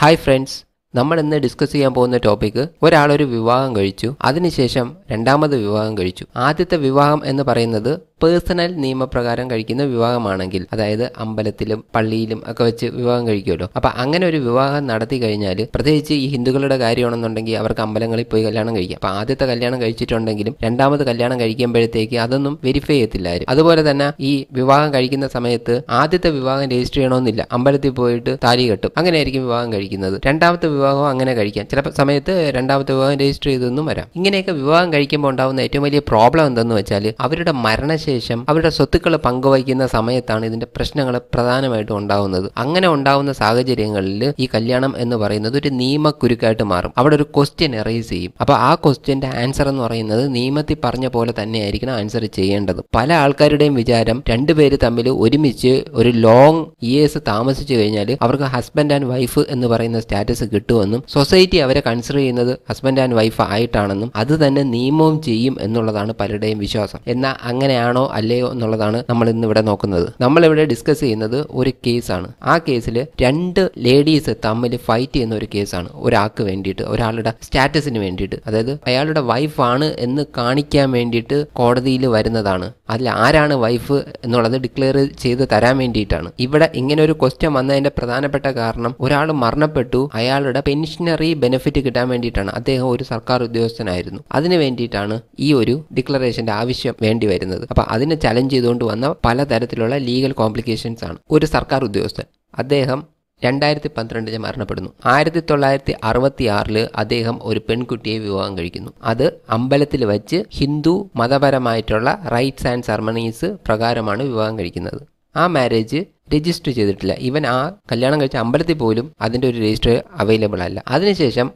Hi friends, നമ്മൾ ഇന്ന് discuss ചെയ്യാൻ പോകുന്ന ടോപ്പിക്ക് ഒരാളൊരു വിവാഹം കഴിച്ചു, അതിനുശേഷം രണ്ടാമത് വിവാഹം കഴിച്ചു. ആദ്യത്തെ വിവാഹം എന്ന് പറയുന്നത് പേഴ്സണൽ നിയമപ്രകാരം കഴിക്കുന്ന വിവാഹമാണെങ്കിൽ, അതായത് അമ്പലത്തിലും പള്ളിയിലും ഒക്കെ വെച്ച് വിവാഹം കഴിക്കുമല്ലോ. അപ്പം അങ്ങനെ ഒരു വിവാഹം നടത്തി കഴിഞ്ഞാൽ, പ്രത്യേകിച്ച് ഈ ഹിന്ദുക്കളുടെ കാര്യമാണെന്നുണ്ടെങ്കിൽ അവർക്ക് അമ്പലങ്ങളിൽ പോയി കല്യാണം കഴിക്കാം. അപ്പം ആദ്യത്തെ കല്യാണം കഴിച്ചിട്ടുണ്ടെങ്കിലും രണ്ടാമത് കല്യാണം കഴിക്കുമ്പോഴത്തേക്ക് അതൊന്നും വെരിഫൈ ചെയ്യത്തില്ലായിരുന്നു. അതുപോലെ തന്നെ ഈ വിവാഹം കഴിക്കുന്ന സമയത്ത് ആദ്യത്തെ വിവാഹം രജിസ്റ്റർ ചെയ്യണമെന്നില്ല, അമ്പലത്തിൽ പോയിട്ട് താലി കെട്ടും, അങ്ങനെയായിരിക്കും വിവാഹം കഴിക്കുന്നത്. രണ്ടാമത്തെ വിവാഹം അങ്ങനെ കഴിക്കാം, ചില സമയത്ത് രണ്ടാമത്തെ വിവാഹം രജിസ്റ്റർ ചെയ്തെന്നും വരാം. ഇങ്ങനെയൊക്കെ വിവാഹം കഴിക്കുമ്പോൾ ഉണ്ടാകുന്ന ഏറ്റവും വലിയ പ്രോബ്ലം എന്തെന്ന് വെച്ചാൽ, അവരുടെ മരണശേഷം അവരുടെ സ്വത്തുക്കൾ പങ്കുവയ്ക്കുന്ന സമയത്താണ് ഇതിന്റെ പ്രശ്നങ്ങൾ പ്രധാനമായിട്ടും ഉണ്ടാവുന്നത്. അങ്ങനെ ഉണ്ടാവുന്ന സാഹചര്യങ്ങളിൽ ഈ കല്യാണം എന്ന് പറയുന്നത് ഒരു നിയമക്കുരുക്കായിട്ട് മാറും. അവിടെ ഒരു ക്വസ്റ്റ്യൻ എറേസ് ചെയ്യും. അപ്പൊ ആ ക്വസ്റ്റ്യന്റെ ആൻസർ എന്ന് പറയുന്നത് നിയമത്തിൽ പറഞ്ഞ പോലെ തന്നെ ആയിരിക്കണം ആൻസർ ചെയ്യേണ്ടത്. പല ആൾക്കാരുടെയും വിചാരം രണ്ടുപേര് തമ്മിൽ ഒരുമിച്ച് ഒരു ലോങ് ഇയേഴ്സ് താമസിച്ചു കഴിഞ്ഞാൽ അവർക്ക് ഹസ്ബൻഡ് ആൻഡ് വൈഫ് എന്ന് പറയുന്ന സ്റ്റാറ്റസ് കിട്ടുമെന്നും സൊസൈറ്റി അവരെ കൺസിഡർ ചെയ്യുന്നത് ഹസ്ബൻഡ് ആൻഡ് വൈഫ് ആയിട്ടാണെന്നും അത് തന്നെ നിയമവും ചെയ്യും എന്നുള്ളതാണ് പലരുടെയും വിശ്വാസം. എന്നാൽ അങ്ങനെയാണോ അല്ലയോ എന്നുള്ളതാണ് നമ്മൾ ഇന്ന് ഇവിടെ നോക്കുന്നത്. നമ്മളിവിടെ ഡിസ്കസ് ചെയ്യുന്നത് ഒരു കേസാണ്. ആ കേസിൽ രണ്ട് ലേഡീസ് തമ്മിൽ ഫൈറ്റ് ചെയ്യുന്ന ഒരു കേസാണ്. ഒരാൾക്ക് വേണ്ടിയിട്ട്, ഒരാളുടെ സ്റ്റാറ്റസിന് വേണ്ടിയിട്ട്, അതായത് അയാളുടെ വൈഫാണ് എന്ന് കാണിക്കാൻ വേണ്ടിയിട്ട് കോടതിയിൽ വരുന്നതാണ്. അതിൽ ആരാണ് വൈഫ് എന്നുള്ളത് ഡിക്ലെയർ ചെയ്ത് തരാൻ വേണ്ടിയിട്ടാണ്. ഇവിടെ ഇങ്ങനെ ഒരു ക്വസ്റ്റ്യൻ വന്നതിന്റെ പ്രധാനപ്പെട്ട കാരണം, ഒരാൾ മരണപ്പെട്ടു, അയാളുടെ പെൻഷനറി ബെനിഫിറ്റ് കിട്ടാൻ വേണ്ടിയിട്ടാണ്. അദ്ദേഹം ഒരു സർക്കാർ ഉദ്യോഗസ്ഥനായിരുന്നു. അതിന് വേണ്ടിയിട്ടാണ് ഈ ഒരു ഡിക്ലറേഷന്റെ ആവശ്യം വേണ്ടി വരുന്നത്. അപ്പൊ അതിനെ ചലഞ്ച് ചെയ്തുകൊണ്ട് വന്ന പലതരത്തിലുള്ള ലീഗൽ കോംപ്ലിക്കേഷൻസ് ആണ്. ഒരു സർക്കാർ ഉദ്യോഗസ്ഥൻ, അദ്ദേഹം 2012 മരണപ്പെടുന്നു. 1966 അദ്ദേഹം ഒരു പെൺകുട്ടിയെ വിവാഹം കഴിക്കുന്നു. അത് അമ്പലത്തിൽ വച്ച് ഹിന്ദു മതപരമായിട്ടുള്ള റൈറ്റ്സ് ആൻഡ് സെറമണീസ് പ്രകാരമാണ് വിവാഹം കഴിക്കുന്നത്. ആ മാരേജ് രജിസ്റ്റർ ചെയ്തിട്ടില്ല. ഇവൻ ആ കല്യാണം കഴിച്ച അമ്പലത്തിൽ പോലും അതിന്റെ ഒരു രജിസ്റ്റർ അവൈലബിൾ അല്ല. അതിനുശേഷം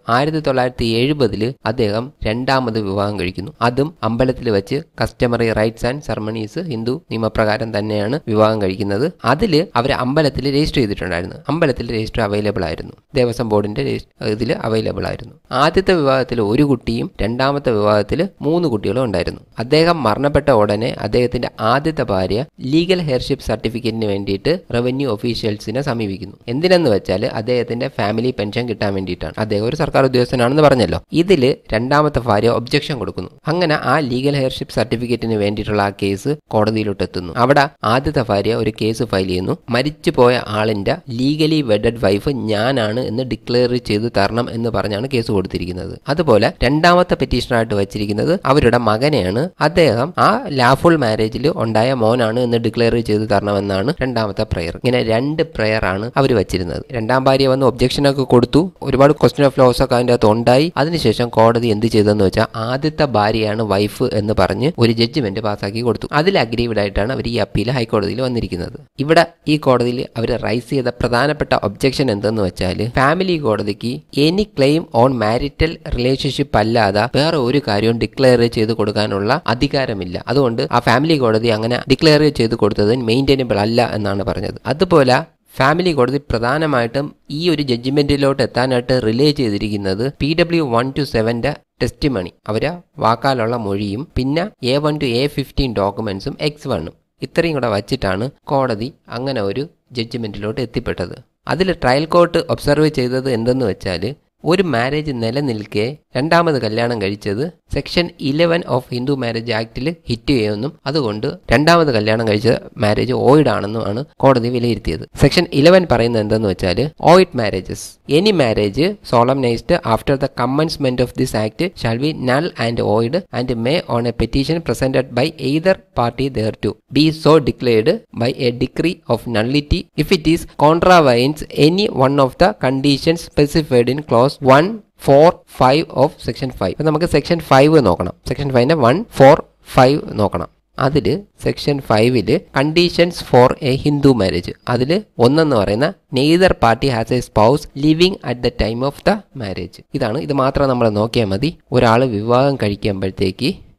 1970 അദ്ദേഹം രണ്ടാമത് വിവാഹം കഴിക്കുന്നു. അതും അമ്പലത്തിൽ വെച്ച് customary rites and ceremonies Hindu നിയമപ്രകാരം തന്നെയാണ് വിവാഹം കഴിക്കുന്നത്. അതിൽ അവർ അമ്പലത്തിൽ രജിസ്റ്റർ ചെയ്തിട്ടുണ്ടായിരുന്നു. അമ്പലത്തിൽ രജിസ്റ്റർ അവൈലബിൾ ആയിരുന്നു, ദേവസ്വം ബോർഡിന്റെ ഇതിൽ അവൈലബിൾ ആയിരുന്നു. ആദ്യത്തെ വിവാഹത്തിൽ ഒരു കുട്ടിയും രണ്ടാമത്തെ വിവാഹത്തിൽ 3 കുട്ടികളും ഉണ്ടായിരുന്നു. അദ്ദേഹം മരണപ്പെട്ട ഉടനെ അദ്ദേഹത്തിന്റെ ആദ്യത്തെ ഭാര്യ ലീഗൽ ഹെയർഷിപ്പ് സർട്ടിഫിക്കറ്റിന് വേണ്ടിയിട്ട് റവന്യൂ ഒഫീഷ്യൽസിനെ സമീപിക്കുന്നു. എന്തിനെന്ന് വെച്ചാൽ അദ്ദേഹത്തിന്റെ ഫാമിലി പെൻഷൻ കിട്ടാൻ വേണ്ടിയിട്ടാണ്. അദ്ദേഹം ഒരു സർക്കാർ ഉദ്യോഗസ്ഥനാണെന്ന് പറഞ്ഞല്ലോ. ഇതില് രണ്ടാമത്തെ ഭാര്യ ഒബ്ജക്ഷൻ കൊടുക്കുന്നു. അങ്ങനെ ആ ലീഗൽ ഹെയർഷിപ്പ് സർട്ടിഫിക്കറ്റിന് വേണ്ടിയിട്ടുള്ള ആ കേസ് കോടതിയിലോട്ട് എത്തുന്നു. അവിടെ ആദ്യത്തെ ഭാര്യ ഒരു കേസ് ഫയൽ ചെയ്യുന്നു. മരിച്ചുപോയ ആളിന്റെ ലീഗലി വെഡഡ് വൈഫ് ഞാനാണ് എന്ന് ഡിക്ലെയർ ചെയ്ത് തരണം എന്ന് പറഞ്ഞാണ് കേസ് കൊടുത്തിരിക്കുന്നത്. അതുപോലെ രണ്ടാമത്തെ പെറ്റീഷനായിട്ട് വെച്ചിരിക്കുന്നത് അവരുടെ മകനെയാണ്. അദ്ദേഹം ആ ലാഫുൾ മാരേജിൽ ഉണ്ടായ മോനാണ് എന്ന് ഡിക്ലെയർ ചെയ്ത് തരണമെന്നാണ് രണ്ടാമത്തെ പ്രയർ. ഇങ്ങനെ 2 പ്രയർ ആണ് അവർ വെച്ചിരുന്നത്. രണ്ടാം ഭാര്യ വന്ന് ഒബ്ജക്ഷൻ ഒക്കെ കൊടുത്തു. ഒരുപാട് ക്വസ്റ്റ്യൻ ഓഫ് ലോസ് ഒക്കെ അതിന്റെ അകത്ത് ഉണ്ടായി. അതിനുശേഷം കോടതി എന്ത് ചെയ്തെന്ന് വെച്ചാൽ ആദ്യത്തെ ഭാര്യയാണ് വൈഫ് എന്ന് പറഞ്ഞ് ഒരു ജഡ്ജ്മെന്റ് പാസ്സാക്കി കൊടുത്തു. അതിൽ അഗ്രീവ്ഡ് ആയിട്ടാണ് അവർ ഈ അപ്പീൽ ഹൈക്കോടതിയിൽ വന്നിരിക്കുന്നത്. ഇവിടെ ഈ കോടതിയിൽ അവർ റൈസ് ചെയ്ത പ്രധാനപ്പെട്ട ഒബ്ജക്ഷൻ എന്തെന്ന് വെച്ചാൽ, ഫാമിലി കോടതിക്ക് any claim on marital relationship അല്ലാതെ വേറെ ഒരു കാര്യവും ഡിക്ലെയർ ചെയ്ത് കൊടുക്കാനുള്ള അധികാരമില്ല. അതുകൊണ്ട് ആ ഫാമിലി കോടതി അങ്ങനെ ഡിക്ലെയർ ചെയ്ത് കൊടുത്തത് മെയിൻറ്റൈനബിൾ അല്ല എന്നാണ് പറഞ്ഞത്. അതുപോലെ ഫാമിലി കോടതി പ്രധാനമായിട്ടും ഈ ഒരു ജഡ്ജ്മെന്റിലോട്ട് എത്താനായിട്ട് റിലേ ചെയ്തിരിക്കുന്നത് PW 1 to 7 ടെസ്റ്റിമണി, അവരെ വാക്കാലുള്ള മൊഴിയും പിന്നെ A1 to A15 ഡോക്യുമെന്റ്സും X1 ഇത്രയും കൂടെ വച്ചിട്ടാണ് കോടതി അങ്ങനെ ഒരു ജഡ്ജ്മെന്റിലോട്ട് എത്തിപ്പെട്ടത്. അതിൽ ട്രയൽ കോർട്ട് ഒബ്സർവ് ചെയ്തത് എന്തെന്ന് വെച്ചാൽ, ഒരു മാരേജ് നിലനിൽക്കെ രണ്ടാമത് കല്യാണം കഴിച്ചത് സെക്ഷൻ 11 ഓഫ് ഹിന്ദു മാരേജ് ആക്ടിൽ ഹിറ്റ് ചെയ്യുമെന്നും അതുകൊണ്ട് രണ്ടാമത് കല്യാണം കഴിച്ച മാരേജ് ഓയിഡ് ആണെന്നുമാണ് കോടതി വിലയിരുത്തിയത്. സെക്ഷൻ 11 പറയുന്നത് എന്തെന്ന് വെച്ചാൽ, void marriages any marriage solemnized after the commencement of this act shall be null and void and may on a petition presented by either party thereto be so declared by a decree of nullity if it is contravenes any one of the conditions specified in clause 1, 4, 5 of section 5. അപ്പം നമുക്ക് section 5 നോക്കണം. Section 5ന്റെ 1, 4, 5 നോക്കണം. അതിൽ section 5 conditions for a Hindu marriage, അതിൽ ഒന്നെന്ന് പറയുന്ന neither party has a spouse living at the time of the marriage. ഇതാണ്. ഇത് മാത്രം നമ്മൾ നോക്കിയാൽ മതി. ഒരാൾ വിവാഹം കഴിക്കുമ്പോഴത്തേക്ക്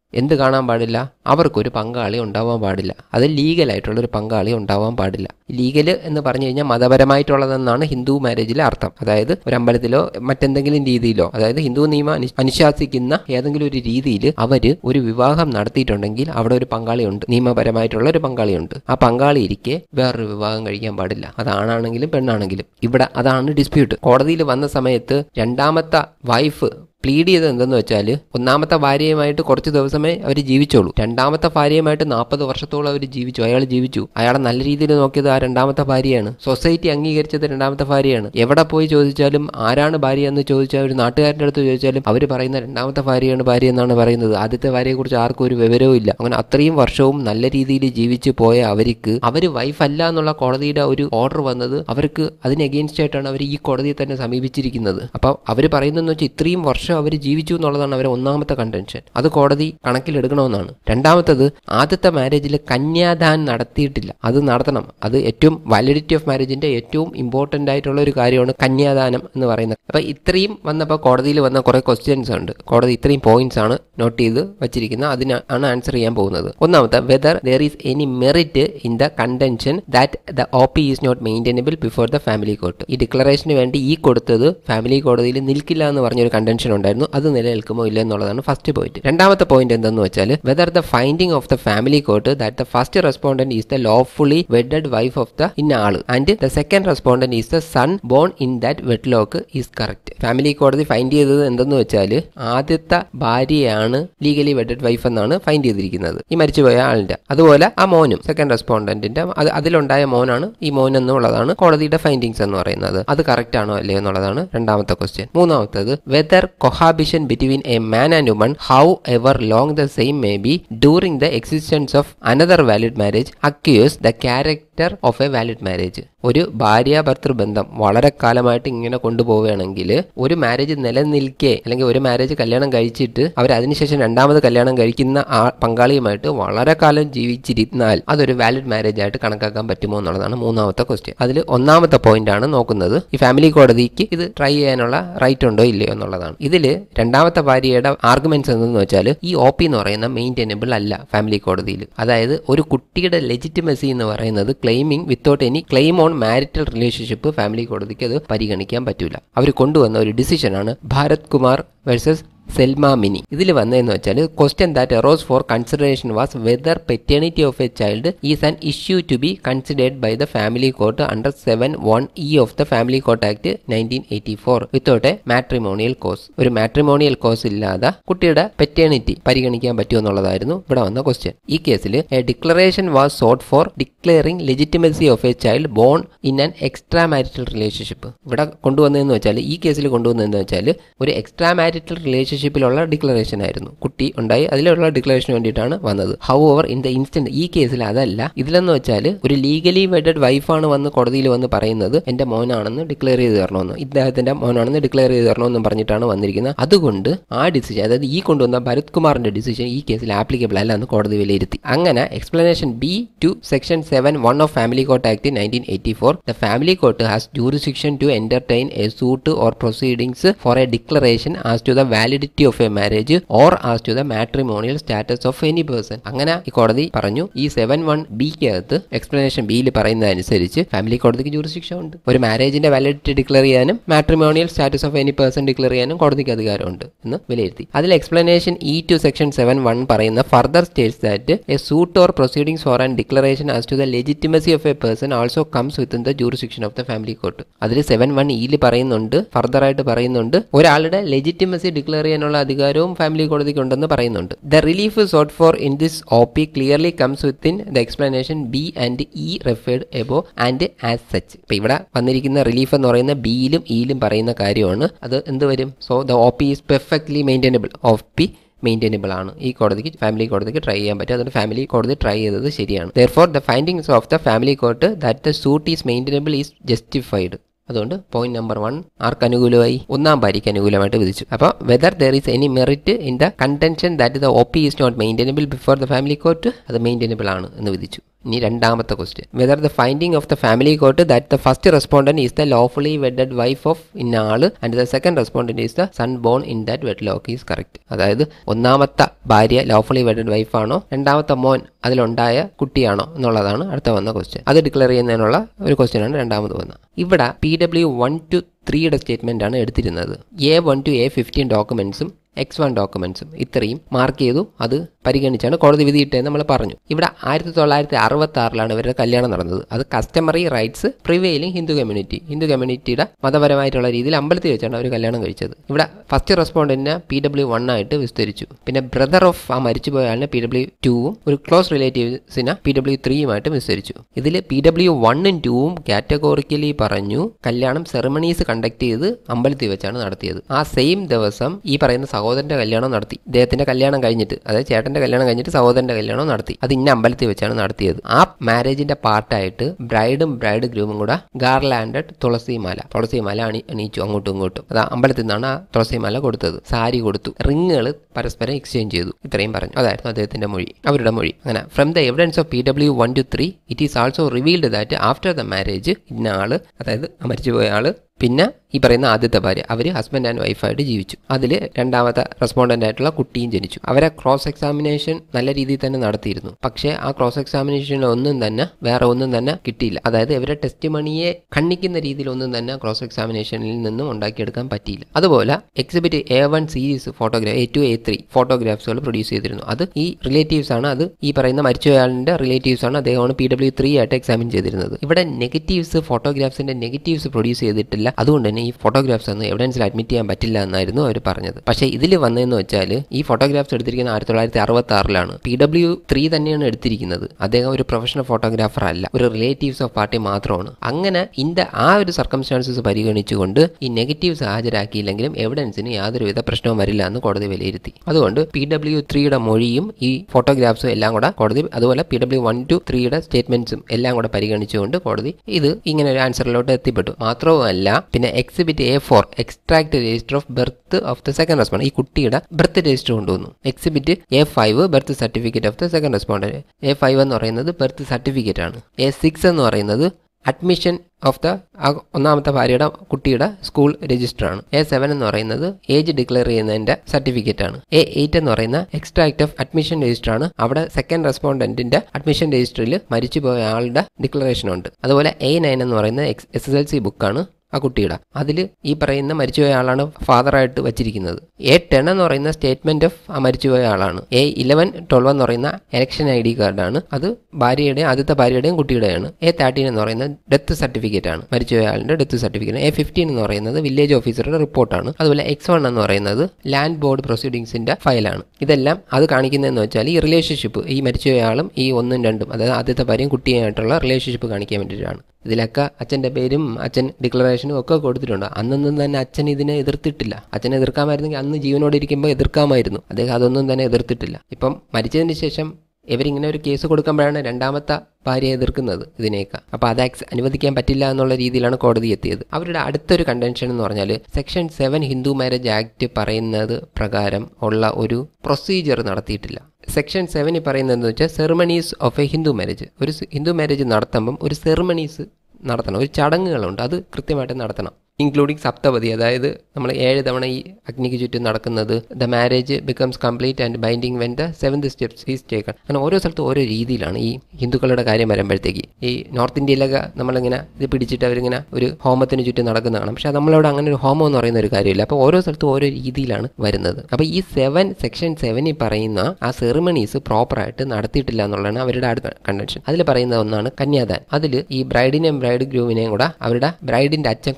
എന്ത് കാണാൻ പാടില്ല? അവർക്കൊരു പങ്കാളി ഉണ്ടാവാൻ പാടില്ല. അത് ലീഗലായിട്ടുള്ളൊരു പങ്കാളി ഉണ്ടാവാൻ പാടില്ല. ലീഗൽ എന്ന് പറഞ്ഞു കഴിഞ്ഞാൽ മതപരമായിട്ടുള്ളതെന്നാണ് ഹിന്ദു മാരേജിലെ അർത്ഥം. അതായത് ഒരു അമ്പലത്തിലോ മറ്റെന്തെങ്കിലും രീതിയിലോ, അതായത് ഹിന്ദു നിയമം അനുശാസിക്കുന്ന ഏതെങ്കിലും ഒരു രീതിയിൽ അവർ ഒരു വിവാഹം നടത്തിയിട്ടുണ്ടെങ്കിൽ അവിടെ ഒരു പങ്കാളിയുണ്ട്, നിയമപരമായിട്ടുള്ള ഒരു പങ്കാളിയുണ്ട്. ആ പങ്കാളി ഇരിക്കെ വേറൊരു വിവാഹം കഴിക്കാൻ പാടില്ല. അത് ആണാണെങ്കിലും പെണ്ണാണെങ്കിലും. ഇവിടെ അതാണ് ഡിസ്പ്യൂട്ട്. കോടതിയിൽ വന്ന സമയത്ത് രണ്ടാമത്തെ വൈഫ് പ്ലീഡ് ചെയ്തത് എന്തെന്ന് വെച്ചാൽ, ഒന്നാമത്തെ ഭാര്യയുമായിട്ട് കുറച്ച് ദിവസമേ അവർ ജീവിച്ചോളൂ. രണ്ടാമത്തെ ഭാര്യയുമായിട്ട് 40 വർഷത്തോളം അവർ ജീവിച്ചു. അയാൾ ജീവിച്ചു. അയാളെ നല്ല രീതിയിൽ നോക്കിയത് ആ രണ്ടാമത്തെ ഭാര്യയാണ്. സൊസൈറ്റി അംഗീകരിച്ചത് രണ്ടാമത്തെ ഭാര്യയാണ്. എവിടെ പോയി ചോദിച്ചാലും ആരാണ് ഭാര്യ എന്ന് ചോദിച്ചാൽ, ഒരു നാട്ടുകാരുടെ അടുത്ത് ചോദിച്ചാലും അവർ പറയുന്ന രണ്ടാമത്തെ ഭാര്യയാണ് ഭാര്യ എന്നാണ് പറയുന്നത്. ആദ്യത്തെ ഭാര്യയെക്കുറിച്ച് ആർക്കും ഒരു വിവരവും ഇല്ല. അങ്ങനെ അത്രയും വർഷവും നല്ല രീതിയിൽ ജീവിച്ചു പോയ അവർക്ക് വൈഫ് അല്ല എന്നുള്ള കോടതിയുടെ ഒരു ഓർഡർ വന്നത്, അവർക്ക് അതിന് അഗെയിൻസ്റ്റ് ആയിട്ടാണ് അവർ ഈ കോടതിയെ തന്നെ സമീപിച്ചിരിക്കുന്നത്. അപ്പോൾ അവർ പറയുന്നതെന്ന് വെച്ചാൽ ഇത്രയും വർഷം അവർ ജീവിച്ചു എന്നുള്ളതാണ് അവരെ ഒന്നാമത്തെ കണ്ടൻഷൻ. അത് കോടതി കണക്കിലെടുക്കണമെന്നാണ്. രണ്ടാമത്തത്, ആദ്യത്തെ മാരേജിൽ കന്യാദാനം നടത്തിയിട്ടില്ല. അത് നടത്തണം. അത് ഏറ്റവും വാലിഡിറ്റി ഓഫ് മാരേജിന്റെ ഏറ്റവും ഇമ്പോർട്ടന്റ് ആയിട്ടുള്ള ഒരു കാര്യമാണ് കന്യാദാനം എന്ന് പറയുന്നത്. അപ്പൊ ഇത്രയും വന്നപ്പോൾ കോടതിയിൽ വന്ന കുറെ ക്വസ്റ്റ്യൻസ് ഉണ്ട്. കോടതി ഇത്രയും പോയിന്റ്സ് ആണ് നോട്ട് ചെയ്ത് വച്ചിരിക്കുന്നത്. അതിനാണ് ആൻസർ ചെയ്യാൻ പോകുന്നത്. ഒന്നാമത്തെ, whether there is any merit in the contention that the OP is not maintainable before the family court. ഈ ഡിക്ലറേഷന് വേണ്ടി ഈ കൊടുത്തത് ഫാമിലി കോടതിയിൽ നിൽക്കില്ല എന്ന് പറഞ്ഞൊരു കണ്ടൻഷൻ ഉണ്ടായിരുന്നു. അത് നിലനിൽക്കുമോ ഇല്ല എന്നുള്ളതാണ് ഫസ്റ്റ് പോയിന്റ്. രണ്ടാമത്തെ പോയിന്റ് എന്തെന്ന് വെച്ചാൽ, whether the finding of the family court that the first respondent is the lawfully wedded wife of the ഇന്ന ആള് and the second respondent is the son born in that wedlock is correct. Family കോടതി find ചെയ്തത് എന്തെന്ന് വെച്ചാൽ, ആദ്യത്തെ ഭാര്യയാണ് legally wedded wife എന്നാണ് find ചെയ്തിരിക്കുന്നത്, ഈ മരിച്ചുപോയ ആളിന്റെ. അതുപോലെ ആ മോനും സെക്കൻഡ് റെസ്പോണ്ടന്റിന്റെ അതിലുണ്ടായ മോനാണ് ഈ മോൻ എന്നുള്ളതാണ് കോടതിയുടെ ഫൈൻഡിങ്സ് എന്ന് പറയുന്നത്. അത് കറക്റ്റ് ആണോ അല്ലേ എന്നുള്ളതാണ് രണ്ടാമത്തെ ക്വസ്റ്റ്യൻ. മൂന്നാമത്തത്, whether cohabitation between a man and woman, however long the same may be, during the existence of another valid marriage, accuse the character of a valid marriage. ഒരു ഭാര്യാഭർത്തൃ ബന്ധം വളരെ കാലമായിട്ട് ഇങ്ങനെ കൊണ്ടുപോവുകയാണെങ്കിൽ, ഒരു മാരേജ് നിലനിൽക്കെ അല്ലെങ്കിൽ ഒരു മാരേജ് കല്യാണം കഴിച്ചിട്ട് അവർ അതിനുശേഷം രണ്ടാമത് കല്യാണം കഴിക്കുന്ന ആ പങ്കാളിയുമായിട്ട് വളരെ കാലം ജീവിച്ചിരുന്നാൽ അതൊരു വാലിഡ് മാരേജ് ആയിട്ട് കണക്കാക്കാൻ പറ്റുമോ എന്നുള്ളതാണ് മൂന്നാമത്തെ ക്വസ്റ്റ്യൻ. അതിൽ ഒന്നാമത്തെ പോയിന്റ് ആണ് നോക്കുന്നത്, ഈ ഫാമിലി കോടതിക്ക് ഇത് ട്രൈ ചെയ്യാനുള്ള റൈറ്റ് ഉണ്ടോ ഇല്ലയോ എന്നുള്ളതാണ്. ഇതിൽ രണ്ടാമത്തെ ഭാര്യയുടെ ആർഗ്യുമെന്റ്സ് എന്തെന്ന് വെച്ചാൽ, ഈ OP എന്ന് പറയുന്ന മെയിൻറ്റൈനബിൾ അല്ല ഫാമിലി കോടതിയിൽ. അതായത് ഒരു കുട്ടിയുടെ ലെജിറ്റിമസി എന്ന് പറയുന്നത് claiming without any claim on marital relationship family കോടതിക്ക് അത് പരിഗണിക്കാൻ പറ്റൂല. അവർ കൊണ്ടുവന്ന ഒരു ഡിസിഷനാണ് ഭാരത് കുമാർ വേഴ്സസ് സെൽമ മിനി. ഇതിൽ വന്നതെന്ന് വെച്ചാൽ, question that arose for consideration was whether paternity of a child is an issue to be considered by the family court under 7(1)(e) of the family court act 1984 without a matrimonial cause. ഒരു matrimonial cause ഇല്ലാതെ കുട്ടിയുടെ paternity പരിഗണിക്കാൻ പറ്റുമോ എന്നുള്ളതായിരുന്നു ഇവിടെ വന്ന question. ഈ കേസിൽ a declaration was sought for declaring legitimacy of a child born in an extra marital relationship. ഇവിടെ കൊണ്ടുവന്നതെന്ന് വെച്ചാൽ, ഈ കേസിൽ കൊണ്ടുവന്നതെന്ന് വെച്ചാൽ, ഒരു എക്സ്ട്രാ മാരിറ്റൽ റിലേഷൻഷിപ്പിലുള്ള ഡിക്ലറേഷൻ ആയിരുന്നു. കുട്ടി ഉണ്ടായി അതിലുള്ള ഡിക്ലറേഷന് വേണ്ടിയിട്ടാണ് വന്നത്. ഹൗവർ ഇൻ ദ ഇൻസ്റ്റന്റ് ഈ കേസിൽ അതല്ല. ഇതിലെന്ന് വെച്ചാൽ, ഒരു ലീഗലി വെഡഡ് വൈഫാണ് വന്ന് കോടതിയിൽ വന്ന് പറയുന്നത് എന്റെ മോനാണെന്ന് ഡിക്ലെയർ ചെയ്ത് തരണമെന്ന്, ഇദ്ദേഹത്തിന്റെ മോനാണെന്ന് ഡിക്ലെയർ ചെയ്ത് തരണമെന്നും പറഞ്ഞിട്ടാണ് വന്നിരിക്കുന്നത്. അതുകൊണ്ട് ആ ഡിസിഷൻ, അതായത് ഈ കൊണ്ടുവന്ന ഭരത് കുമാറിന്റെ ഡിസിഷൻ ഈ കേസിൽ ആപ്ലിക്കബിൾ അല്ല എന്ന് കോടതി വിലയിരുത്തി. അങ്ങനെ explanation B to Section 7(1) of Family Court Act 1984, the family court has jurisdiction to entertain a suit or proceedings for a declaration as to the validity of a marriage or as to the matrimonial status of any person. അങ്ങനെ ഈ കോടതി പറഞ്ഞു, ഈ 7(1)(b) ക്കകത്ത് explanation ബിയിൽ പറയുന്നതനുസരിച്ച് family കോടതിക്ക് jurisdiction ഉണ്ട്. ഒരു മാരേജിന്റെ വാലിഡിറ്റി ഡിക്ലെയർ ചെയ്യാനും matrimonial status of any person declare ചെയ്യാനും കോടതിക്ക് അധികാരമുണ്ട് എന്ന് വിലയിരുത്തി. അതിൽ എക്സ്പ്ലനേഷൻ E to Section 7(1) പറയുന്ന further states that a suit or proceedings for an declaration as to the legitimacy of a person also comes within the jurisdiction of the family court. അതിൽ 7(1)(e) പറയുന്നുണ്ട്, further ആയിട്ട് പറയുന്നുണ്ട്, ഒരാളുടെ legitimacy declare ചെയ്യാനുള്ള അധികാരവും family കോടതിക്ക് ഉണ്ടെന്ന് പറയുന്നുണ്ട്. The relief sought for in this OP clearly comes within the explanation B and E referred above and as such. ഇപ്പൊ ഇവിടെ വന്നിരിക്കുന്ന റിലീഫ് എന്ന് പറയുന്ന ബിയിലും ഇയിലും പറയുന്ന കാര്യമാണ്. അത് എന്ത് വരും? So the OP is perfectly maintainable. OP maintainable ആണ്. ഈ കോടതിക്ക് ഫാമിലി കോടതിക്ക് ട്രൈ ചെയ്യാൻ പറ്റും. അതുകൊണ്ട് ഫാമിലി കോടതി ട്രൈ ചെയ്തത് ശരിയാണ്. Therefore the findings of the family court that the suit is maintainable is justified. അതുകൊണ്ട് പോയിന്റ് നമ്പർ 1 ആർക്ക് അനുകൂലമായി? ഒന്നാം ഭാര്യയ്ക്ക് അനുകൂലമായിട്ട് വിധിച്ചു. അപ്പോൾ whether there is any merit in the contention that the OP is not maintainable before the family court, അത് maintainable ആണ് എന്ന് വിധിച്ചു. ഇനി രണ്ടാമത്തെ question, whether the finding of the family court that the first respondent is the lawfully wedded wife of ഇന്ന ആള് and the second respondent is the son born in that wedlock is correct. അതായത് ഒന്നാമത്തെ ഭാര്യ lawfully wedded വൈഫാണോ, രണ്ടാമത്തെ മോൻ അതിലുണ്ടായ കുട്ടിയാണോ എന്നുള്ളതാണ് അടുത്ത വന്ന ക്വസ്റ്റ്യൻ. അത് ഡിക്ലെയർ ചെയ്യുന്നതിനുള്ള ഒരു ക്വസ്റ്റ്യനാണ് രണ്ടാമത് വന്നത്. ഇവിടെ PW1 to 3യുടെ സ്റ്റേറ്റ്മെന്റ് ആണ് എടുത്തിരുന്നത്. A1 to A15 ഡോക്യുമെന്റ്സും X1 ഡോക്യുമെന്റ്സും ഇത്രയും മാർക്ക് ചെയ്തു, അത് പരിഗണിച്ചാണ് കോടതി വിധിയിട്ടതെന്ന് നമ്മൾ പറഞ്ഞു. ഇവിടെ 1966 ഇവരുടെ കല്യാണം നടന്നത്. അത് കസ്റ്റമറി റൈറ്റ്സ് പ്രിവെയിലിംഗ് ഹിന്ദു കമ്മ്യൂണിറ്റിയുടെ മതപരമായിട്ടുള്ള രീതിയിൽ അമ്പലത്തിൽ വെച്ചാണ് അവർ കല്യാണം കഴിച്ചത്. ഇവിടെ ഫസ്റ്റ് റെസ്പോണ്ടന്റിനെ PW1 ആയിട്ട് വിസ്തരിച്ചു. പിന്നെ ബ്രദർ ഓഫ് ആ മരിച്ചുപോയ ആളിനെ PW2ഉം ഒരു ക്ലോസ് റിലേറ്റീവ്സിനെ PW3യുമായിട്ട് വിസ്തരിച്ചു. ഇതിൽ PW1ഉം 2ഉം കാറ്റഗോറിക്കലി പറഞ്ഞു കല്യാണം സെറമണീസ് കണ്ടക്ട് ചെയ്ത് അമ്പലത്തിൽ വെച്ചാണ് നടത്തിയത്. ആ സെയിം ദിവസം ഈ പറയുന്ന സഹോദരന്റെ കല്യാണം നടത്തി. ഇദ്ദേഹത്തിന്റെ കല്യാണം കഴിഞ്ഞിട്ട്, അതായത് ചേട്ടന്റെ കല്യാണം കഴിഞ്ഞിട്ട് സഹോദരന്റെ കല്യാണം നടത്തി. അത് ഇന്ന അമ്പലത്തിൽ വെച്ചാണ് നടത്തിയത്. ആ മാരേജിന്റെ പാർട്ടായിട്ട് ബ്രൈഡും ബ്രൈഡ് ഗ്രൂമും കൂടെ ഗാർലാൻഡഡ് തുളസിമാല അണിയിച്ചു അങ്ങോട്ടും ഇങ്ങോട്ടും. അത് അമ്പലത്തിൽ നിന്നാണ് ആ തുളസിമാല കൊടുത്തത്. സാരി കൊടുത്തു, റിങ്ങുകൾ പരസ്പരം എക്സ്ചേഞ്ച് ചെയ്തു. ഇത്രയും പറഞ്ഞു. അതായിരുന്നു അദ്ദേഹത്തിന്റെ മൊഴി, അവരുടെ മൊഴി. അങ്ങനെ from the evidence of PW1 to 3 it is also revealed that after the marriage ഇന്ന ആള്, അതായത് മരിച്ചുപോയ ആള്, പിന്നെ ഈ പറയുന്ന ആദ്യത്തെ ഭാര്യ, അവർ ഹസ്ബൻഡ് ആൻഡ് വൈഫായിട്ട് ജീവിച്ചു. അതിൽ രണ്ടാമത്തെ റെസ്പോണ്ടന്റ് ആയിട്ടുള്ള കുട്ടിയും ജനിച്ചു. അവരെ ക്രോസ് എക്സാമിനേഷൻ നല്ല രീതിയിൽ തന്നെ നടത്തിയിരുന്നു. പക്ഷേ ആ ക്രോസ് എക്സാമിനേഷനിൽ വേറെ ഒന്നും തന്നെ കിട്ടിയില്ല. അതായത് ഇവരെ ടെസ്റ്റിമണിയെ ഖണ്ഡിക്കുന്ന രീതിയിൽ ഒന്നും തന്നെ ക്രോസ് എക്സാമിനേഷനിൽ നിന്നും ഉണ്ടാക്കിയെടുക്കാൻ പറ്റിയില്ല. അതുപോലെ exhibit A1 series A2 A3 ഫോട്ടോഗ്രാഫ്സുകൾ produce ചെയ്തിരുന്നു. അത് ഈ റിലേറ്റീവ്സ് ആണ്, അത് ഈ പറയുന്ന മരിച്ചയാളിന്റെ റിലേറ്റീവ്സ് ആണ്. അദ്ദേഹമാണ് PW3 ആയിട്ട് എക്സാമിൻ ചെയ്തിരുന്നത്. ഇവിടെ നെഗറ്റീവ്സ്, ഫോട്ടോഗ്രാഫ്സിന്റെ നെഗറ്റീവ്സ് പ്രൊഡ്യൂസ് ചെയ്തിട്ടില്ല. അതുകൊണ്ട് തന്നെ ഈ ഫോട്ടോഗ്രാഫ്സ് ഒന്നും എവിഡൻസിൽ അഡ്മിറ്റ് ചെയ്യാൻ പറ്റില്ല എന്നായിരുന്നു അവർ പറഞ്ഞത്. പക്ഷേ ഇതിൽ വന്നതെന്ന് വെച്ചാൽ ഈ ഫോട്ടോഗ്രാഫ്സ് എടുത്തിരിക്കുന്നത് 1966 PW3 തന്നെയാണ് എടുത്തിരിക്കുന്നത്. അദ്ദേഹം ഒരു പ്രൊഫഷണൽ ഫോട്ടോഗ്രാഫർ അല്ല, ഒരു റിലേറ്റീവ്സ് ഓഫ് പാർട്ടി മാത്രമാണ്. അങ്ങനെ ആ ഒരു സർക്കംസ്റ്റാൻസസ് പരിഗണിച്ചുകൊണ്ട് ഈ നെഗറ്റീവ്സ് ഹാജരാക്കിയില്ലെങ്കിലും എവിഡൻസിന് യാതൊരുവിധ പ്രശ്നവും വരില്ല എന്ന് കോടതി വിലയിരുത്തി. അതുകൊണ്ട് PW3യുടെ മൊഴിയും ഈ ഫോട്ടോഗ്രാഫ്സും എല്ലാം കൂടെ കോടതി, അതുപോലെ PW1 to 3യുടെ സ്റ്റേറ്റ്മെന്റ്സും എല്ലാം കൂടെ പരിഗണിച്ചുകൊണ്ട് കോടതി ഇത് ഇങ്ങനെ ഒരു ആൻസറിലോട്ട് എത്തിപ്പെട്ടു. മാത്രവുമല്ല, പിന്നെ exhibit A4 extract register of birth of the second respondent, ഈ കുട്ടിയുടെ ബർത്ത് രജിസ്റ്റർ കൊണ്ടുവന്നു. Exhibit A5 birth certificate of the second respondent. A5 എന്ന് പറയുന്നത് ബർത്ത് സർട്ടിഫിക്കറ്റ് ആണ്. A6 എന്ന് പറയുന്നത് അഡ്മിഷൻ ഓഫ് ദ ഒന്നാമത്തെ ഭാര്യയുടെ കുട്ടിയുടെ സ്കൂൾ രജിസ്റ്റർ ആണ്. A7 എന്ന് പറയുന്നത് ഏജ് ഡിക്ലെയർ ചെയ്യുന്നതിന്റെ സർട്ടിഫിക്കറ്റ് ആണ്. A8 എന്ന് പറയുന്ന എക്സ്ട്രാക്ട് ഓഫ് അഡ്മിഷൻ രജിസ്റ്റർ ആണ്. അവിടെ സെക്കൻഡ് റെസ്പോണ്ടന്റിന്റെ അഡ്മിഷൻ രജിസ്റ്ററിൽ മരിച്ചുപോയ ആളുടെ ഡിക്ലറേഷൻ ഉണ്ട്. അതുപോലെ A9 എന്ന് പറയുന്ന SSLC ബുക്കാണ് ആ കുട്ടിയുടെ. അതിൽ ഈ പറയുന്ന മരിച്ചുപോയ ആളാണ് ഫാദറായിട്ട് വച്ചിരിക്കുന്നത്. A10 എന്ന് പറയുന്ന സ്റ്റേറ്റ്മെന്റ് ഓഫ് ആ മരിച്ചുപോയ ആളാണ്. A11, 12 എന്ന് പറയുന്ന ഇലക്ഷൻ ID കാർഡാണ്. അത് ഭാര്യയുടെയും ആദ്യത്തെ ഭാര്യയുടെയും കുട്ടിയുടെയാണ്. A13 എന്ന് പറയുന്നത് ഡെത്ത് സർട്ടിഫിക്കറ്റ് ആണ്, മരിച്ചുപോയ ആളിന്റെ ഡെത്ത് സർട്ടിഫിക്കറ്റ്. A15 എന്ന് പറയുന്നത് വില്ലേജ് ഓഫീസറുടെ റിപ്പോർട്ടാണ്. അതുപോലെ X1 എന്ന് പറയുന്നത് ലാൻഡ് ബോർഡ് പ്രൊസീഡിങ്സിന്റെ ഫയലാണ്. ഇതെല്ലാം അത് കാണിക്കുന്നതെന്ന് വെച്ചാൽ ഈ റിലേഷൻഷിപ്പ്, ഈ മരിച്ചുപോയ ആളും ഈ 1ഉം 2ഉം, അതായത് ആദ്യത്തെ ഭാര്യയും കുട്ടിയായിട്ടുള്ള റിലേഷൻഷിപ്പ് കാണിക്കാൻ വേണ്ടിയിട്ടാണ്. ഇതിലൊക്കെ അച്ഛൻ്റെ പേരും അച്ഛൻ ഡിക്ലറേഷനും ഒക്കെ കൊടുത്തിട്ടുണ്ട്. അന്നൊന്നും തന്നെ അച്ഛൻ ഇതിനെ എതിർത്തിട്ടില്ല. അച്ഛനെ എതിർക്കാമായിരുന്നെങ്കിൽ അന്ന് ജീവനോടെ ഇരിക്കുമ്പോൾ എതിർക്കാമായിരുന്നു. അദ്ദേഹം അതൊന്നും തന്നെ എതിർത്തിട്ടില്ല. ഇപ്പം മരിച്ചതിന് ശേഷം ഇവരിങ്ങനെ ഒരു കേസ് കൊടുക്കുമ്പോഴാണ് രണ്ടാമത്തെ ഭാര്യയെ എതിർക്കുന്നത് ഇതിനേക്ക്. അപ്പോൾ അത് അനുവദിക്കാൻ പറ്റില്ല എന്നുള്ള രീതിയിലാണ് കോടതി എത്തിയത്. അവരുടെ അടുത്തൊരു കണ്ടൻഷൻ എന്ന് പറഞ്ഞാൽ സെക്ഷൻ 7 ഹിന്ദു മാരേജ് ആക്ട് പറയുന്നത് പ്രകാരം ഉള്ള ഒരു പ്രൊസീജിയർ നടത്തിയിട്ടില്ല. സെക്ഷൻ 7 പറയുന്നതെന്ന് വെച്ചാൽ ceremonies of a Hindu marriage. ഒരു ഹിന്ദു മാരേജ് നടത്തുമ്പം ഒരു സെറിമണീസ് നടത്തണം, ഒരു ചടങ്ങുകളുണ്ട്, അത് കൃത്യമായിട്ട് നടത്തണം. ഇൻക്ലൂഡിങ് സപ്തപതി, അതായത് നമ്മൾ 7 തവണ ഈ അഗ്നിക്ക് ചുറ്റും നടക്കുന്നത്. The marriage becomes complete and binding when the 7th steps is taken. അങ്ങനെ ഓരോ സ്ഥലത്തും ഓരോ രീതിയിലാണ് ഈ ഹിന്ദുക്കളുടെ കാര്യം വരുമ്പോഴത്തേക്ക്. ഈ നോർത്ത് ഇന്ത്യയിലൊക്കെ നമ്മളിങ്ങനെ ഇത് പിടിച്ചിട്ട് അവരിങ്ങനെ ഒരു ഹോമത്തിന് ചുറ്റും നടക്കുന്നതാണ്. പക്ഷേ നമ്മളവിടെ അങ്ങനെ ഒരു ഹോമം എന്ന് പറയുന്ന ഒരു കാര്യമില്ല. അപ്പോൾ ഓരോ സ്ഥലത്തും ഓരോ രീതിയിലാണ് വരുന്നത്. അപ്പോൾ ഈ സെക്ഷൻ 7 പറയുന്ന ആ സെറിമണീസ് പ്രോപ്പറായിട്ട് നടത്തിയിട്ടില്ല എന്നുള്ളതാണ് അവരുടെ അടുത്ത കണ്ടൻഷൻ. അതിൽ പറയുന്ന ഒന്നാണ് കന്യാദാൻ. അതിൽ ഈ ബ്രൈഡിനെയും ബ്രൈഡ് ഗ്രൂമിനെയും കൂടെ അവരുടെ ബ്രൈഡിന്റെ അച്ഛൻ കൈ കൊണ്ട്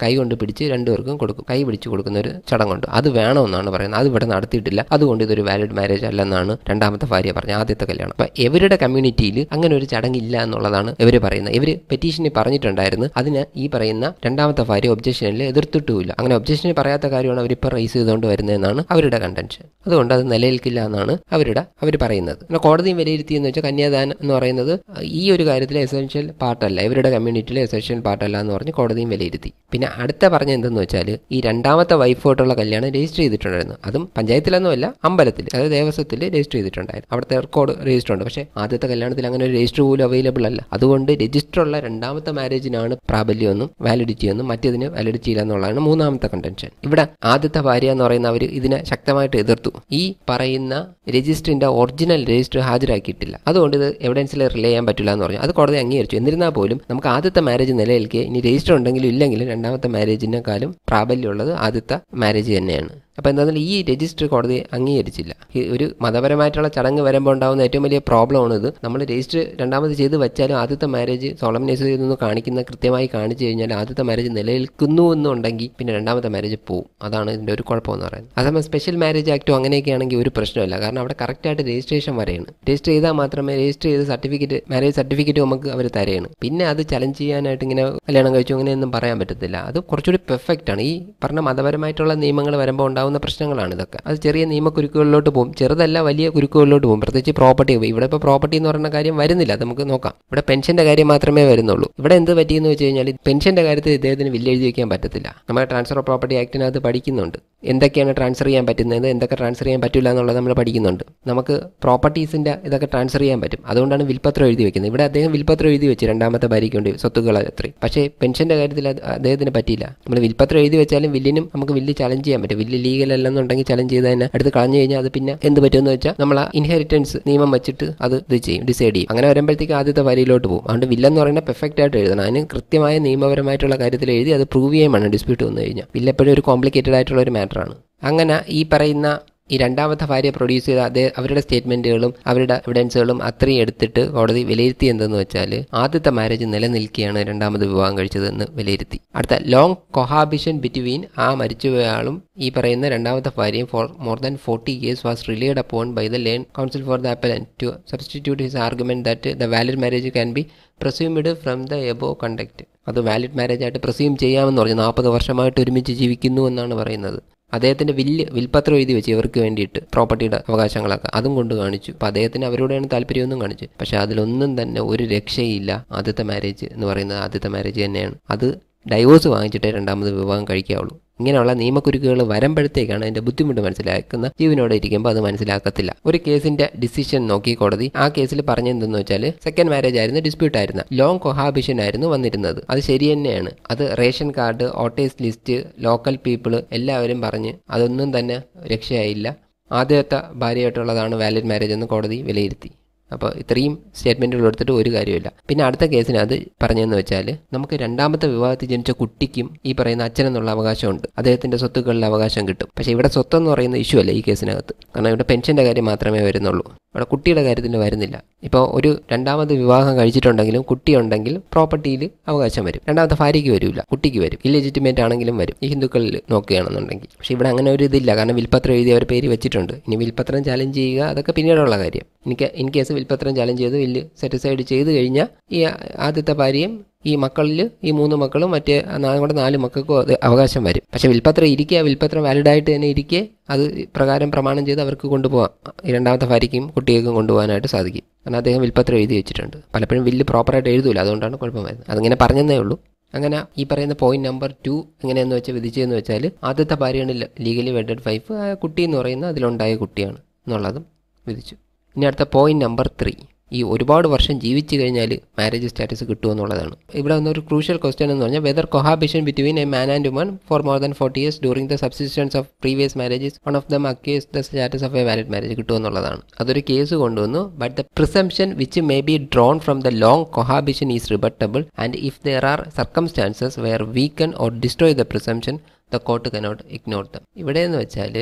പിടിച്ച് രണ്ടുപേർക്കും കൊടുക്കും. കൈ പിടിച്ച് കൊടുക്കുന്ന ഒരു ചടങ്ങുണ്ട്. അത് വേണമെന്നാണ് പറയുന്നത്. അത് ഇവിടെ നടത്തിയിട്ടില്ല. അതുകൊണ്ട് ഇതൊരു വാലിഡ് മാരേജ് അല്ലെന്നാണ് രണ്ടാമത്തെ ഭാര്യ പറഞ്ഞ ആദ്യത്തെ കല്യാണം. അപ്പൊ ഇവരുടെ കമ്മ്യൂണിറ്റിയിൽ അങ്ങനെ ഒരു ചടങ്ങില്ല എന്നുള്ളതാണ് ഇവർ പറയുന്നത്. ഇവർ പെറ്റീഷനിൽ പറഞ്ഞിട്ടുണ്ടായിരുന്നു. അതിന് ഈ പറയുന്ന രണ്ടാമത്തെ ഭാര്യ ഒബ്ജക്ഷനിൽ എതിർത്തിട്ടുമില്ല. അങ്ങനെ ഒബ്ജക്ഷനിൽ പറയാത്ത കാര്യമാണ് അവരിപ്പോൾ റൈസ് ചെയ്തുകൊണ്ട് വരുന്നതെന്നാണ് അവരുടെ കണ്ടൻഷൻ. അതുകൊണ്ട് അത് നിലനിൽക്കില്ല എന്നാണ് അവർ പറയുന്നത്. പിന്നെ കോടതിയും വിലയിരുത്തിയെന്ന് വെച്ചാൽ കന്യാദാനം എന്ന് പറയുന്നത് ഈ ഒരു കാര്യത്തിൽ എസെൻഷ്യൽ പാർട്ടല്ല, ഇവരുടെ കമ്മ്യൂണിറ്റിയിലെ എസെൻഷ്യൽ പാർട്ടല്ല എന്ന് പറഞ്ഞ് കോടതിയും വിലയിരുത്തി. പിന്നെ അടുത്ത പറഞ്ഞ എന്തെന്ന് വെച്ചാൽ ഈ രണ്ടാമത്തെ വൈഫോട്ടുള്ള കല്യാണം രജിസ്റ്റർ ചെയ്തിട്ടുണ്ടായിരുന്നു. അതും പഞ്ചായത്തിലൊന്നുമല്ല, അമ്പലത്തിൽ, അതായത് ദേവസ്വത്തിൽ രജിസ്റ്റർ ചെയ്തിട്ടുണ്ടായിരുന്നു. അവിടുത്തെ റെക്കോർഡ് രജിസ്റ്റർ ഉണ്ട്. പക്ഷേ ആദ്യത്തെ കല്യാണത്തിൽ അങ്ങനെ ഒരു രജിസ്റ്റർ പോലും അവൈലബിൾ അല്ല. അതുകൊണ്ട് രജിസ്റ്റർ ഉള്ള രണ്ടാമത്തെ മാരേജിനാണ് പ്രാബല്യമൊന്നും വാലിഡിറ്റി ഒന്നും മറ്റേതിന് വാലിഡിറ്റി ഇല്ല എന്നുള്ളതാണ് മൂന്നാമത്തെ കണ്ടൻഷൻ. ഇവിടെ ആദ്യത്തെ ഭാര്യ എന്ന് പറയുന്ന അവർ ഇതിനെ ശക്തമായിട്ട് എതിർത്തു. ഈ പറയുന്ന രജിസ്റ്ററിന്റെ ഒറിജിനൽ രജിസ്റ്റർ ഹാജരാക്കിയിട്ടില്ല, അതുകൊണ്ട് ഇത് എവിഡൻസിൽ റിലേ ചെയ്യാൻ പറ്റില്ല എന്ന് പറഞ്ഞു. അത് കോടതി അംഗീകരിച്ചു. എന്നിരുന്നാൽ പോലും നമുക്ക് ആദ്യത്തെ മാരേജ് നിലനിൽക്കുക, ഇനി രജിസ്റ്റർ ഉണ്ടെങ്കിലും ഇല്ലെങ്കിലും രണ്ടാമത്തെ മാരേജിനെക്കാളും പ്രാബല്യമുള്ളത് ആദ്യത്തെ മാരേജ് തന്നെയാണ്. അപ്പോൾ എന്താണെന്ന് ഈ രജിസ്റ്റർ കോടതി അംഗീകരിച്ചില്ല. ഒരു മതപരമായിട്ടുള്ള ചടങ്ങ് വരുമ്പോൾ ഉണ്ടാകുന്ന ഏറ്റവും വലിയ പ്രോബ്ലമാണ് ഇത്. നമ്മൾ രജിസ്റ്റർ രണ്ടാമത് ചെയ്ത് വെച്ചാലും ആദ്യത്തെ മാരേജ് സോളംനൈസ് ചെയ്തൊന്ന് കാണിക്കുന്ന കൃത്യമായി കാണിച്ചു കഴിഞ്ഞാൽ ആദ്യത്തെ മാരേജ് നിലനിൽക്കുന്നു എന്നുണ്ടെങ്കിൽ പിന്നെ രണ്ടാമത്തെ മാരേജ് പോവും. അതാണ് ഇതിൻ്റെ ഒരു കുഴപ്പമെന്ന് പറയുന്നത്. അതേസമയം സ്പെഷ്യൽ മാരേജ് ആക്റ്റോ അങ്ങനെയൊക്കെ ആണെങ്കിൽ ഒരു പ്രശ്നമില്ല. കാരണം അവിടെ കറക്റ്റായിട്ട് രജിസ്ട്രേഷൻ വരെയാണ്. രജിസ്റ്റർ ചെയ്താൽ മാത്രമേ രജിസ്റ്റർ ചെയ്ത് സർട്ടിഫിക്കറ്റ്, മാരേജ് സർട്ടിഫിക്കറ്റ് നമുക്ക് അവർ തരുകയാണ്. പിന്നെ അത് ചലഞ്ച് ചെയ്യാനായിട്ട് ഇങ്ങനെ കല്യാണം കഴിച്ചു അങ്ങനെയൊന്നും പറയാൻ പറ്റത്തില്ല. അത് കുറച്ചുകൂടി പെർഫെക്റ്റ് ആണ്. ഈ പറഞ്ഞ മതപരമായിട്ടുള്ള നിയമങ്ങൾ വരുമ്പോൾ ഉണ്ടാകുന്ന പ്രശ്നങ്ങളാണ് ഇതൊക്കെ. അത് ചെറിയ നിയമക്കുരുക്കുകളിലോട്ട് പോകും, ചെറുതല്ല വലിയ കുരുക്കുകളിലോട്ട് പോകും. പ്രത്യേകിച്ച് പ്രോപ്പർട്ടി. ഇവിടെ ഇപ്പോൾ പ്രോപ്പർട്ടി എന്ന് പറയുന്ന കാര്യം വരുന്നില്ല, അത് നമുക്ക് നോക്കാം. ഇവിടെ പെൻഷന്റെ കാര്യം മാത്രമേ വരുന്നുള്ളൂ. ഇവിടെ എന്ത് പറ്റിയെന്ന് വെച്ച് കഴിഞ്ഞാൽ പെൻഷന്റെ കാര്യത്തിൽ ഇദ്ദേഹത്തിന് ബില്ല് എഴുതി വയ്ക്കാൻ പറ്റത്തില്ല. നമ്മുടെ ട്രാൻസ്ഫർ ഓഫ് പ്രോപ്പർട്ടി ആക്ടിനകത്ത് പഠിക്കുന്നുണ്ട് എന്തൊക്കെയാണ് ട്രാൻസ്ഫർ ചെയ്യാൻ പറ്റുന്നത്, എന്തൊക്കെ ട്രാൻസ്ഫർ ചെയ്യാൻ പറ്റില്ല എന്നുള്ളത് നമ്മൾ പഠിക്കുന്നുണ്ട്. നമുക്ക് പ്രോപ്പർട്ടീസിന്റെ ഇതൊക്കെ ട്രാൻസ്ഫർ ചെയ്യാൻ പറ്റും. അതുകൊണ്ടാണ് വിൽപത്രം എഴുതി വെക്കുന്നത്. ഇവിടെ അദ്ദേഹം വിൽപത്രം എഴുതി വെച്ച് രണ്ടാമത്തെ ഭാര്യയ്ക്ക് വേണ്ടി സ്വത്തുക്കൾ അത്രയും. പക്ഷേ പെൻഷന്റെ കാര്യത്തിൽ അദ്ദേഹത്തിന് പറ്റിയില്ല. നമ്മൾ വിൽപത്രം എഴുതി വെച്ചാലും വില്ലിനും നമുക്ക് വില്ല് ചലഞ്ച് ചെയ്യാൻ പറ്റും. വില്ല് ലീഗൽ അല്ലെന്നുണ്ടെങ്കിൽ ചലഞ്ച് ചെയ്ത് തന്നെ എടുത്ത് കളഞ്ഞു കഴിഞ്ഞാൽ അത് പിന്നെ എന്ത് പറ്റുമെന്ന് വെച്ചാൽ നമ്മൾ ഇൻഹെറിറ്റൻസ് നിയമം വെച്ചിട്ട് അത് ഇത് ചെയ്യും, ഡിസൈഡ് ചെയ്യും. അങ്ങനെ വരുമ്പോഴത്തേക്ക് ആദ്യത്തെ വരിയിലോട്ട് പോകും. അതുകൊണ്ട് വില്ലെന്ന് പറയുന്നത് പെർഫെക്റ്റ് ആയിട്ട് എഴുതണം. അതിന് കൃത്യമായ നിയമപരമായിട്ടുള്ള കാര്യത്തിൽ എഴുതി അത് പ്രൂവ് ചെയ്യുമാണ് ഡിസ്പ്യൂട്ട് വന്നു കഴിഞ്ഞാൽ. വില്ല് എപ്പോഴും ഒരു കോംപ്ലിക്കേറ്റഡ് ആയിട്ടുള്ള ഒരു മാറ്ററാണ്. അങ്ങനെ ഈ പറയുന്ന ഈ രണ്ടാമത്തെ ഭാര്യ പ്രൊഡ്യൂസ് ചെയ്ത അവരുടെ സ്റ്റേറ്റ്മെന്റുകളും അവരുടെ എവിഡൻസുകളും അത്രയും എടുത്തിട്ട് കോടതി വിലയിരുത്തി എന്തെന്ന് വെച്ചാൽ ആദ്യത്തെ മാരേജ് നിലനിൽക്കുകയാണ് രണ്ടാമത് വിവാഹം കഴിച്ചതെന്ന് വിലയിരുത്തി. അടുത്ത ലോങ് കൊഹാബിഷൻ ബിറ്റ്വീൻ ആ മരിച്ചുപോയാളും ഈ പറയുന്ന രണ്ടാമത്തെ ഭാര്യയും for more than 40 years was relied upon by the learned counsel for the appellant to substitute his argument that the valid marriage can be presumed from the above conduct. അത് valid marriage ആയിട്ട് presume ചെയ്യാമെന്ന് പറഞ്ഞു. 40 വർഷമായിട്ട് ഒരുമിച്ച് ജീവിക്കുന്നു എന്നാണ് പറയുന്നത്. അദ്ദേഹത്തിന്റെ വിൽപത്രം എഴുതി വെച്ച് ഇവർക്ക് വേണ്ടിയിട്ട് പ്രോപ്പർട്ടിയുടെ അവകാശങ്ങളൊക്കെ അതും കൊണ്ട് കാണിച്ചു. അപ്പോൾ അദ്ദേഹത്തിന് അവരോടാണ് താല്പര്യമൊന്നും കാണിച്ചു. പക്ഷെ അതിലൊന്നും തന്നെ ഒരു രക്ഷയില്ല. ആദ്യത്തെ മാരേജ് എന്ന് പറയുന്നത് ആദ്യത്തെ മാരേജ് തന്നെയാണ്. അത് ഡൈവോഴ്സ് വാങ്ങിച്ചിട്ടേ രണ്ടാമത് വിവാഹം കഴിക്കാവുള്ളൂ. ഇങ്ങനെയുള്ള നിയമക്കുരുക്കുകൾ വരുമ്പോഴത്തേക്കാണ് അതിന്റെ ബുദ്ധിമുട്ട് മനസ്സിലാക്കുന്ന. ജീവനോടെ ഇരിക്കുമ്പോൾ അത് മനസ്സിലാക്കത്തില്ല. ഒരു കേസിന്റെ ഡിസിഷൻ നോക്കി കോടതി ആ കേസിൽ പറഞ്ഞെന്തെന്ന് വെച്ചാൽ സെക്കൻഡ് മാരേജ് ആയിരുന്നു, ഡിസ്പ്യൂട്ട് ആയിരുന്നു, ലോങ് കൊഹാബിഷൻ ആയിരുന്നു വന്നിരുന്നത്. അത് ശരി തന്നെയാണ്. അത് ration card, voters list, local people എല്ലാവരും പറഞ്ഞ് അതൊന്നും തന്നെ രക്ഷയായില്ല. ആദ്യത്തെ ഭാര്യയായിട്ടുള്ളതാണ് വാലിഡ് മാരേജ് എന്ന് കോടതി വിലയിരുത്തി. അപ്പോൾ ഇത്രയും സ്റ്റേറ്റ്മെൻറ്റുകൾ എടുത്തിട്ട് ഒരു കാര്യമില്ല. പിന്നെ അടുത്ത കേസിനകത്ത് പറഞ്ഞതെന്ന് വെച്ചാൽ നമുക്ക് രണ്ടാമത്തെ വിവാഹത്തിൽ ജനിച്ച കുട്ടിക്കും ഈ പറയുന്ന അച്ഛനെന്നുള്ള അവകാശമുണ്ട്. അദ്ദേഹത്തിൻ്റെ സ്വത്തുക്കളിൽ അവകാശം കിട്ടും. പക്ഷേ ഇവിടെ സ്വത്തെന്ന് പറയുന്ന ഇഷ്യൂ അല്ല ഈ കേസിനകത്ത്. കാരണം ഇവിടെ പെൻഷൻ്റെ കാര്യം മാത്രമേ വരുന്നുള്ളൂ. ഇവിടെ കുട്ടിയുടെ കാര്യത്തിൽ വരുന്നില്ല. ഇപ്പോൾ ഒരു രണ്ടാമത് വിവാഹം കഴിച്ചിട്ടുണ്ടെങ്കിലും കുട്ടിയുണ്ടെങ്കിൽ പ്രോപ്പർട്ടിയിൽ അവകാശം വരും. രണ്ടാമത്തെ ഭാര്യയ്ക്ക് വരില്ല, കുട്ടിക്ക് വരും. ഇല്ലെജിറ്റിമേറ്റ് ആണെങ്കിലും വരും ഈ ഹിന്ദുക്കളിൽ നോക്കുകയാണെന്നുണ്ടെങ്കിൽ. പക്ഷേ ഇവിടെ അങ്ങനെ ഒരു ഇതില്ല. കാരണം വിൽപത്രം എഴുതി അവർ പേര് വെച്ചിട്ടുണ്ട്. ഇനി വിൽപത്രം ചാലഞ്ച് ചെയ്യുക അതൊക്കെ പിന്നീടുള്ള കാര്യം. ഇൻ കേസ് വിൽപത്രം ചാലഞ്ച് ചെയ്ത് വില്ല് സെറ്റിസൈഡ് ചെയ്ത് കഴിഞ്ഞാൽ ഈ ആദ്യത്തെ ഭാര്യയും ഈ മക്കളിൽ ഈ 3 മക്കളും മറ്റേ 4 മക്കൾക്കും അത് അവകാശം വരും. പക്ഷെ വിൽപത്രം ഇരിക്കുക, വിൽപത്രം വാലിഡായിട്ട് തന്നെ ഇരിക്കെ അത് പ്രകാരം പ്രമാണം ചെയ്ത് അവർക്ക് കൊണ്ടുപോകാം. ഈ രണ്ടാമത്തെ ഭാര്യയ്ക്കും കുട്ടികൾക്കും കൊണ്ടുപോകാനായിട്ട് സാധിക്കും. കാരണം അദ്ദേഹം വിൽപത്രം എഴുതി വെച്ചിട്ടുണ്ട്. പലപ്പോഴും വില്ല് പ്രോപ്പറായിട്ട് എഴുതൂല, അതുകൊണ്ടാണ് കുഴപ്പം വരുന്നത്. അതിങ്ങനെ പറഞ്ഞതേ ഉള്ളൂ. അങ്ങനെ ഈ പറയുന്ന പോയിന്റ് നമ്പർ 2 എങ്ങനെയെന്ന് വെച്ചാൽ വിധിച്ചതെന്ന് വെച്ചാൽ ആദ്യത്തെ ഭാര്യയാണ് ലീഗലി വെഡഡ് വൈഫ്, കുട്ടി എന്ന് പറയുന്നത് അതിലുണ്ടായ കുട്ടിയാണ് എന്നുള്ളതും വിധിച്ചു. ഇനി അടുത്ത പോയിന്റ് നമ്പർ 3, ഈ ഒരുപാട് വർഷം ജീവിച്ചു കഴിഞ്ഞാൽ മാരേജ് സ്റ്റാറ്റസ് കിട്ടുമെന്നുള്ളതാണ്. ഇവിടെ വന്നൊരു ക്രൂഷ്യൽ ക്വസ്റ്റ്യൻ എന്ന് പറഞ്ഞാൽ whether cohabitation between a man and woman for more than 40 years during the subsistence of previous marriages one of them acquires the status of a valid marriage കിട്ടുമെന്നുള്ളതാണ്. അതൊരു case കൊണ്ടുവന്നു. But the presumption which may be drawn from the long cohabitation is rebuttable and if there are circumstances where weaken or destroy the presumption the court cannot ignore them. ഇവിടെയെന്ന് വെച്ചാൽ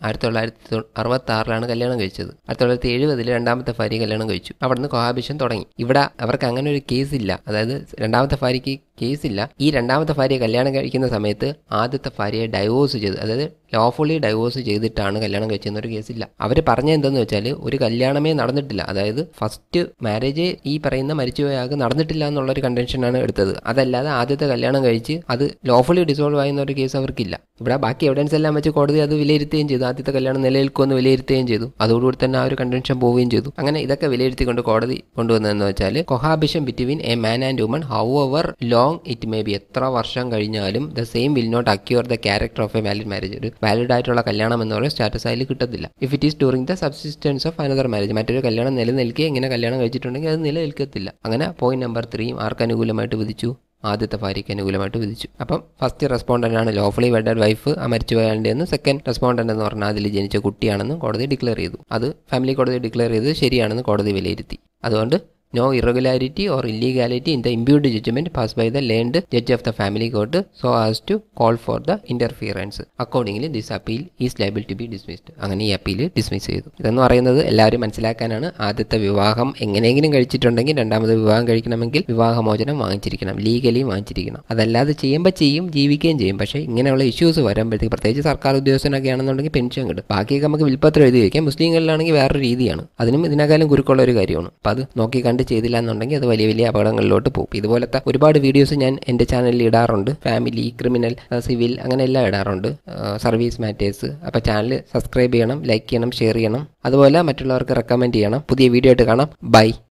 1966 കല്യാണം കഴിച്ചത്. 1970 രണ്ടാമത്തെ ഭാര്യ കല്യാണം കഴിച്ചു. അവിടുന്ന് കൊഹാബിഷൻ തുടങ്ങി. ഇവിടെ അവർക്ക് അങ്ങനെ ഒരു കേസില്ല, അതായത് രണ്ടാമത്തെ ഭാര്യയ്ക്ക് കേസില്ല. ഈ രണ്ടാമത്തെ ഭാര്യ കല്യാണം കഴിക്കുന്ന സമയത്ത് ആദ്യത്തെ ഭാര്യയെ ഡൈവോഴ്സ് ചെയ്ത്, അതായത് ലോഫുള്ളി ഡൈവോഴ്സ് ചെയ്തിട്ടാണ് കല്യാണം കഴിച്ചെന്നൊരു കേസില്ല. അവർ പറഞ്ഞ എന്തെന്ന് വെച്ചാൽ ഒരു കല്യാണമേ നടന്നിട്ടില്ല, അതായത് ഫസ്റ്റ് മാരേജ് ഈ പറയുന്ന മരിച്ചുപോയ ആൾക്ക് നടന്നിട്ടില്ല എന്നുള്ളൊരു കണ്ടൻഷനാണ് എടുത്തത്. അതല്ലാതെ ആദ്യത്തെ കല്യാണം കഴിച്ച് അത് ലോഫുള്ളി ഡിസോൾവ് ആയെന്നൊരു കേസ് അവർക്കില്ല. ഇവിടെ ബാക്കി എവിഡൻസ് എല്ലാം വെച്ച് കോടതി അത് വിലയിരുത്തുകയും ചെയ്തു. ആദ്യത്തെ കല്യാണം നിലനിൽക്കുമെന്ന് വിലയിരുത്തുകയും ചെയ്തു. അതോടുകൂടി തന്നെ ആ ഒരു കണ്ടൻഷൻ പോവുകയും ചെയ്തു. അങ്ങനെ ഇതൊക്കെ വിലയിരുത്തിക്കൊണ്ട് കോടതി കൊണ്ടുവന്നതെന്ന് വെച്ചാൽ cohabitation between a man and woman however long it may be, എത്ര വർഷം കഴിഞ്ഞാലും the same will not acquire the character of a valid marriage. ഒരു വാലിഡ് ആയിട്ടുള്ള കല്യാണം എന്ന് പറയുന്ന സ്റ്റാറ്റസ് അതിൽ കിട്ടത്തില്ല. If it is during the subsistence of another marriage, മറ്റൊരു കല്യാണം നിലനിൽക്കുക ഇങ്ങനെ കല്യാണം കഴിച്ചിട്ടുണ്ടെങ്കിൽ അത് നിലനിൽക്കത്തില്ല. അങ്ങനെ പോയിന്റ് നമ്പർ 3 ആർക്ക് അനുകൂലമായിട്ട് വിധിച്ചു? ആദ്യത്തെ ഭാര്യയ്ക്ക് അനുകൂലമായിട്ട് വിധിച്ചു. അപ്പം ഫസ്റ്റ് റെസ്പോണ്ടന്റ് ആണ് ലോഫുള്ളി വെഡഡ് വൈഫ്, ആ മരിച്ചുപോയാണ്ടെന്ന്. സെക്കൻഡ് റെസ്പോണ്ടന്റ് എന്ന് പറഞ്ഞാൽ അതിൽ ജനിച്ച കുട്ടിയാണെന്ന് കോടതി ഡിക്ലെയർ ചെയ്തു. അത് ഫാമിലി കോടതി ഡിക്ലെയർ ചെയ്ത് ശരിയാണെന്ന് കോടതി വിലയിരുത്തി. അതുകൊണ്ട് no irregularity or illegality in the imputed judgment passed by the learned judge of the family court so as to call for the interference. Accordingly, this appeal is liable to be dismissed. അങ്ങനെ ഈ appeal dismiss ചെയ്തു. ഇതെന്ന് പറയുന്നത് എല്ലാവരും മനസ്സിലാക്കാനാണ്. ആദ്യത്തെ വിവാഹം എങ്ങനെയെങ്കിലും കഴിച്ചിട്ടുണ്ടെങ്കിൽ രണ്ടാമത് വിവാഹം കഴിക്കണമെങ്കിൽ വിവാഹമോചനം വാങ്ങിച്ചിരിക്കണം, ലീഗലി വാങ്ങിച്ചിരിക്കണം. അതല്ലാതെ ചെയ്യുമ്പോൾ ജീവിക്കുകയും ചെയ്യും. പക്ഷേ ഇങ്ങനെയുള്ള ഇഷ്യൂസ് വരുമ്പോഴത്തേക്ക്, പ്രത്യേകിച്ച് സർക്കാർ ഉദ്യോഗസ്ഥനൊക്കെ ആണെന്നുണ്ടെങ്കിൽ പെൻഷൻ കിട്ടും. ബാക്കിയൊക്കെ നമുക്ക് വിൽപ്പത്രം എഴുതി വയ്ക്കാം. മുസ്ലിങ്ങളിലാണെങ്കിൽ വേറൊരു രീതിയാണ്. അതിനും ഇതിനേക്കാളും കുരുക്കുള്ള ഒരു കാര്യമാണ്. അപ്പം അത് നോക്കി കണ്ട് ചെയ്തില്ല എന്നുണ്ടെങ്കിൽ അത് വലിയ വലിയ അപകടങ്ങളിലോട്ട് പോകും. ഇതുപോലത്തെ ഒരുപാട് വീഡിയോസ് ഞാൻ എൻ്റെ ചാനലിൽ ഇടാറുണ്ട്. ഫാമിലി, ക്രിമിനൽ, സിവിൽ, അങ്ങനെ എല്ലാം ഇടാറുണ്ട്. Service matters. അപ്പോൾ ചാനൽ സബ്സ്ക്രൈബ് ചെയ്യണം, ലൈക്ക് ചെയ്യണം, ഷെയർ ചെയ്യണം. അതുപോലെ മറ്റുള്ളവർക്ക് റെക്കമെൻഡ് ചെയ്യണം. പുതിയ വീഡിയോ ആയിട്ട് കാണാം. ബൈ.